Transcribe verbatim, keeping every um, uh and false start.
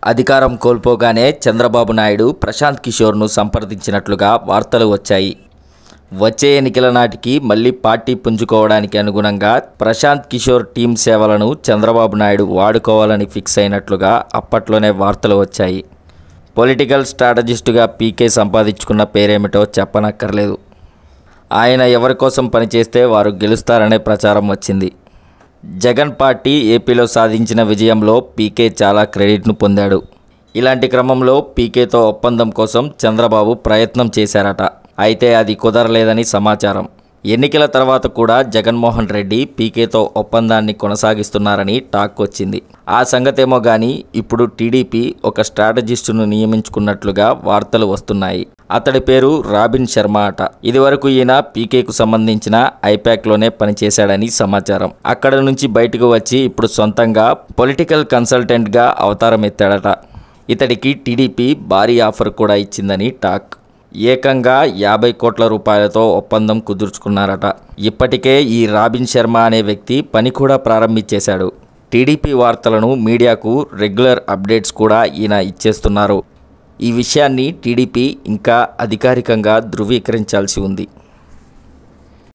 అధికారం కోల్పోగానే చంద్రబాబు నాయుడు ప్రశాంత్ కిషోర్ను సంప్రదించినట్లుగా వార్తలు వచ్చాయి. వచ్చే ఎన్నికల నాటికి మళ్లీ పార్టీ పుంజుకోవడానికి అనుగుణంగా ప్రశాంత్ కిషోర్ టీం సేవలను చంద్రబాబు నాయుడు వాడుకోవాలని ఫిక్స్ అయినట్లుగా అప్పట్లోనే వార్తలు వచ్చాయి. పొలిటికల్ స్ట్రాటజిస్టుగా పీకే సంపాదించుకున్న పేరేమిటో చెప్పనక్కర్లేదు. ఆయన ఎవరి కోసం పనిచేస్తే వారు గెలుస్తారనే ప్రచారం వచ్చింది. జగన్ పార్టీ ఏపీలో సాధించిన విజయంలో పీకే చాలా క్రెడిట్ను పొందాడు. ఇలాంటి క్రమంలో పీకేతో ఒప్పందం కోసం చంద్రబాబు ప్రయత్నం చేశారట. అయితే అది కుదరలేదని సమాచారం. ఎన్నికల తర్వాత కూడా జగన్మోహన్ రెడ్డి పీకేతో ఒప్పందాన్ని కొనసాగిస్తున్నారని టాక్ వచ్చింది. ఆ సంగతేమో కానీ ఇప్పుడు టీడీపీ ఒక స్ట్రాటజిస్టును నియమించుకున్నట్లుగా వార్తలు వస్తున్నాయి. అతడి పేరు రాబిన్ శర్మ అట. ఇదివరకు ఈయన పీకేకు సంబంధించిన ఐపాక్లోనే పనిచేశాడని సమాచారం. అక్కడ నుంచి బయటకు వచ్చి ఇప్పుడు సొంతంగా పొలిటికల్ కన్సల్టెంట్గా అవతారం ఎత్తాడట. ఇతడికి టీడీపీ భారీ ఆఫర్ కూడా ఇచ్చిందని టాక్. ఏకంగా యాభై కోట్ల రూపాయలతో ఒప్పందం కుదుర్చుకున్నారట. ఇప్పటికే ఈ రాబిన్ శర్మ అనే వ్యక్తి పని కూడా ప్రారంభించేశాడు. టీడీపీ వార్తలను మీడియాకు రెగ్యులర్ అప్డేట్స్ కూడా ఈయన ఇచ్చేస్తున్నారు. ఈ విషయాన్ని టీడీపీ ఇంకా అధికారికంగా ధృవీకరించాల్సి ఉంది.